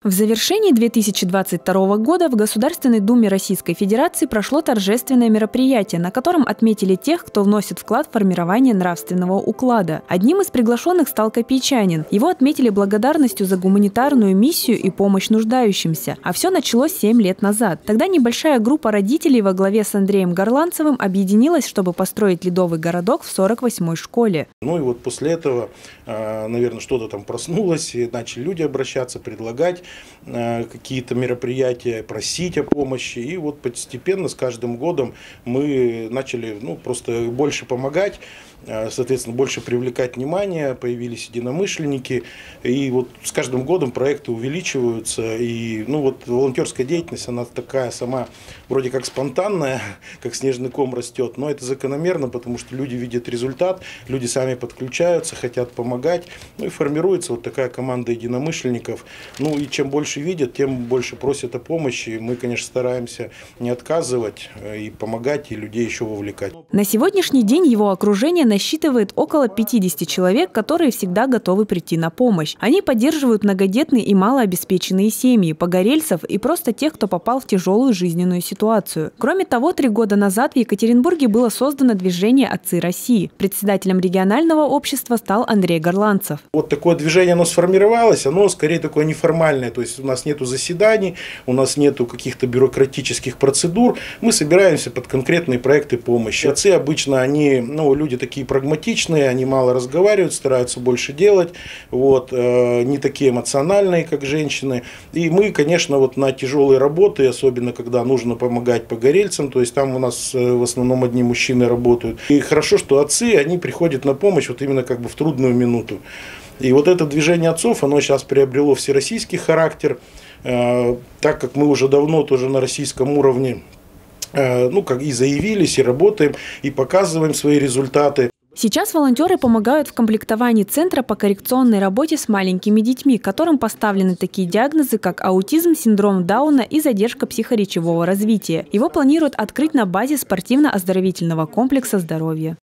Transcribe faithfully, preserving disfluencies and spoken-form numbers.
В завершении две тысячи двадцать второго года в Государственной Думе Российской Федерации прошло торжественное мероприятие, на котором отметили тех, кто вносит вклад в формирование нравственного уклада. Одним из приглашенных стал копейчанин. Его отметили благодарностью за гуманитарную миссию и помощь нуждающимся. А все началось семь лет назад. Тогда небольшая группа родителей во главе с Андреем Горланцевым объединилась, чтобы построить ледовый городок в сорок восьмой школе. Ну и вот после этого, наверное, что-то там проснулось, и начали люди обращаться, предлагать какие-то мероприятия, просить о помощи. И вот постепенно с каждым годом мы начали ну, просто больше помогать, соответственно, больше привлекать внимание, появились единомышленники. И вот с каждым годом проекты увеличиваются. И ну, вот волонтерская деятельность, она такая сама вроде как спонтанная, как снежный ком растет, но это закономерно, потому что люди видят результат, люди сами подключаются, хотят помогать. Ну и формируется вот такая команда единомышленников. Ну и чем больше видят, тем больше просят о помощи. Мы, конечно, стараемся не отказывать и помогать, и людей еще вовлекать. На сегодняшний день его окружение насчитывает около пятидесяти человек, которые всегда готовы прийти на помощь. Они поддерживают многодетные и малообеспеченные семьи, погорельцев и просто тех, кто попал в тяжелую жизненную ситуацию. Кроме того, три года назад в Екатеринбурге было создано движение «Отцы России». Председателем регионального общества стал Андрей Горланцев. Вот такое движение, оно сформировалось, оно скорее такое неформальное. То есть у нас нету заседаний, у нас нету каких-то бюрократических процедур. Мы собираемся под конкретные проекты помощи. Отцы обычно, они, ну, люди такие прагматичные, они мало разговаривают, стараются больше делать, вот, э, не такие эмоциональные, как женщины. И мы, конечно, вот на тяжелые работы, особенно когда нужно помогать погорельцам, то есть там у нас э, в основном одни мужчины работают. И хорошо, что отцы, они приходят на помощь вот именно как бы в трудную минуту. И вот это движение отцов, оно сейчас приобрело всероссийский характер, э, так как мы уже давно тоже на российском уровне э, ну, как и заявились, и работаем, и показываем свои результаты. Сейчас волонтеры помогают в комплектовании Центра по коррекционной работе с маленькими детьми, которым поставлены такие диагнозы, как аутизм, синдром Дауна и задержка психоречевого развития. Его планируют открыть на базе спортивно-оздоровительного комплекса «Здоровье».